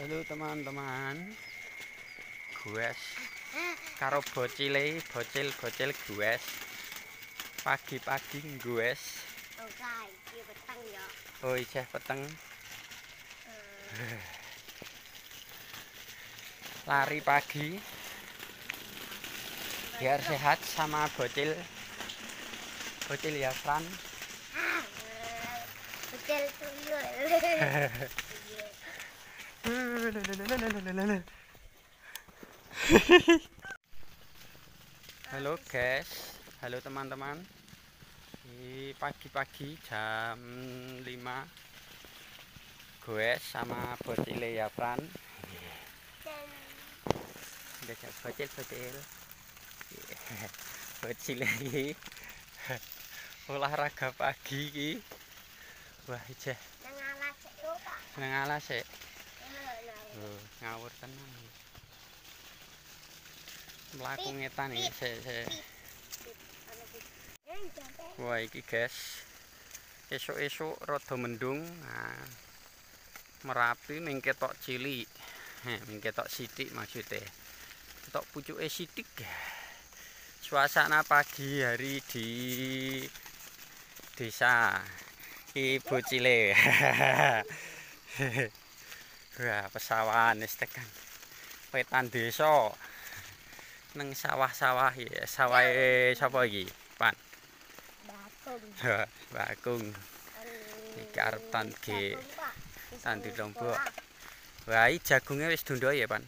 Halo teman-teman, guys, karo bocil guys, pagi-pagi guys. Oh iya peteng. Lari pagi biar sehat sama bocil ya Fran. Bocil tuyul. Halo guys, halo teman-teman. Di pagi-pagi jam 5 guys sama bocil ya Fran. Bocil bocil lagi olahraga pagi iki. Wah ijeh nang alas sik. Ngawur tenan. Mlaku ngetan iki sik. Wah iki guys. Esuk-esuk rada mendung. Nah, Merapi ming ketok cilik. Ming ketok sithik maksudnya. Ketok pucuke sithik. Suasana pagi hari di desa Ibu Cile. Wah, pesawahan wis tekan. Wetan desa. Neng sawah-sawah ya, sawahe sapa iki? Pan. Bakung. Iki arep tandi lombok. Wah, iki jagunge wis dundoi ya, Pan?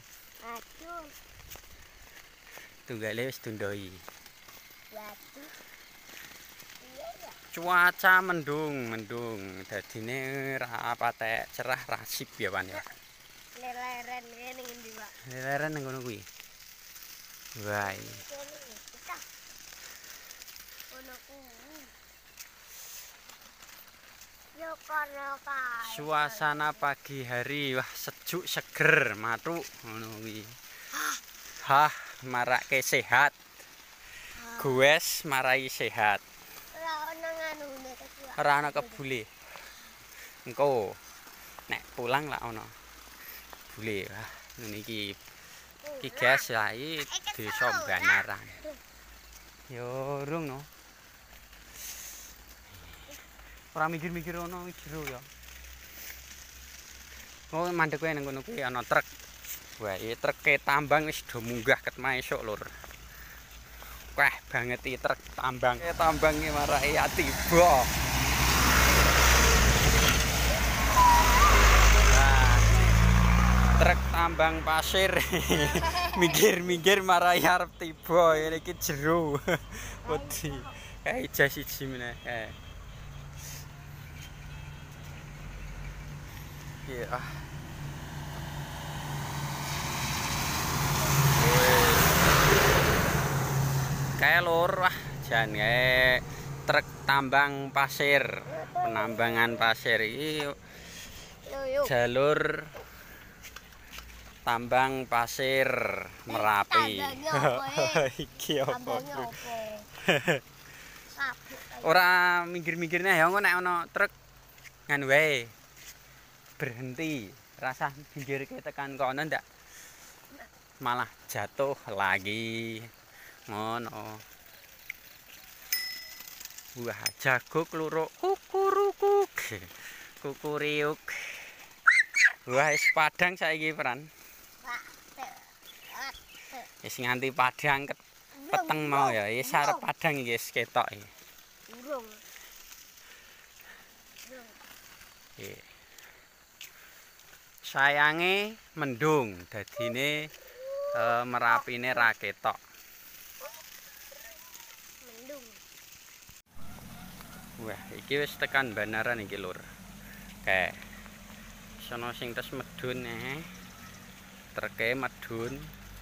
Tunggale wis dundoi. Cuaca mendung. Dadine ra patek cerah rasip ya, Pan ya. Leleren ngene ngendi, Pak? Leleren nang ngono kuwi. Wah. Suasana pagi hari wah sejuk seger matuk ngono kuwi. Hah, marake sehat. Gues marai sehat. Ora ana kebule. Engko nek pulang lak ana. Bule wah ngene iki. Iki guys ya iki desa Banaran. Yo urung no. Ora mikir-mikir ono jero ya. Oh mandek kowe nang ngono kuwi ana truk. Wah, iki truke tambang wis do munggah ket esuk lur. Wah, banget iki truk tambang. Tambange marake tiba. Nah, truk tambang pasir. Minggir-minggir marai arep tiba. Ngene iki jero. Wedi. Ijah siji meneh. Iya. Kayak lur wah jan kae truk tambang pasir, penambangan pasir iki jalur tambang pasir Merapi. Iki apa? Ora minggir-minggirne ya nek ana truk nganu wae. Berhenti, rasa pinggir ke tekan kono ndak malah jatuh lagi ngono. Wah jaguk luruk kukurukuk kukuriuk. Wah wis padang saiki Pran. Wis nganti padang peteng mau ya wis arep padang iki wis ketok iki. Urung. Sayange mendung dadine Merapine ra ketok. Mendung. Wah, iki wis tekan Banaran iki lur. Kae. Sono sing tes medun treke medun.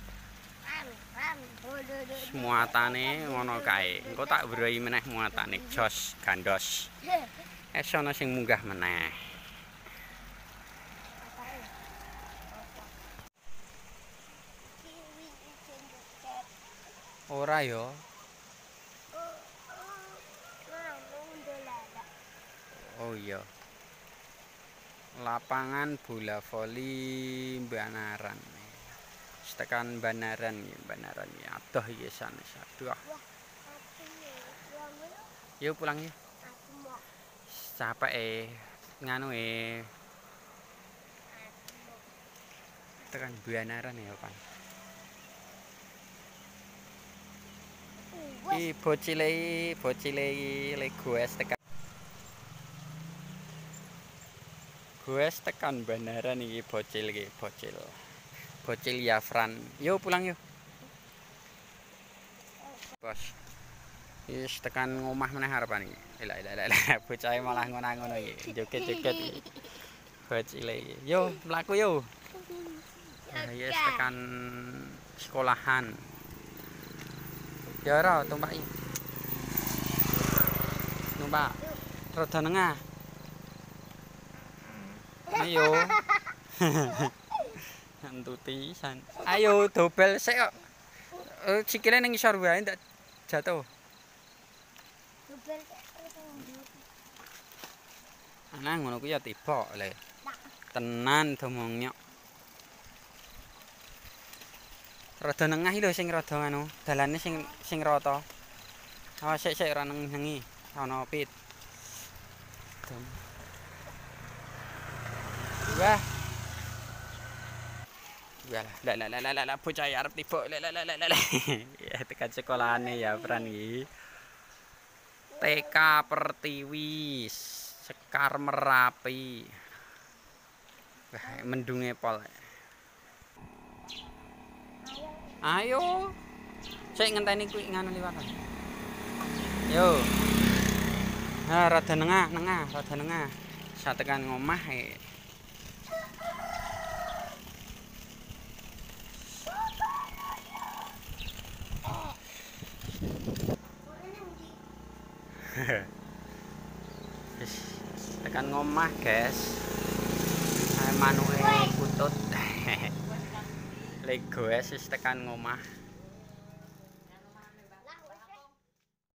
Muatane ngono kae. Engko tak weruhi meneh muatane jos gandos. Sono sing munggah meneh. Ora ya. Oh iya. lapangan bola voli Banaran. Tekan Banaran ya. Adoh iki sanes. Aduh. Yuk pulang yuk. Capek nganu tekan Banaran ya kan. Bocile le goes tekan Banaran iki bocil. Bocil Yafran. Yuk pulang yuk. Bos. Wis tekan ngomah meneh harapan iki. Lah bocahe malah ngono-ngono iki. Joget-joget iki. Bocile iki. Yo mlaku yo. Wis tekan sekolahan. Ya ora tumpak iki. Numpak. Roda nengah. Ayo. Antuti san. Ayo dobel sik kok. Sikile ning isor wae ndak jatuh. Dobel Ana ngono ku ya tiba le. Tenan domong nyok. Rada nengah lho sing rada anu, dalane sing rata. Awas sik ora nengi. Ana pit. Wah. Lah bocah arep tiba. Ya tekan sekolahane ya Fran iki. TK Pertiwi Sekar Merapi. Wah, mendunge pol. Ayo. Sik ngenteni kuwi nganu liwatan. Yo. Ha rada nengah. Satekan ngomah Wis tekan ngomah, guys. Manuke putut. Lego wis tekan ngomah.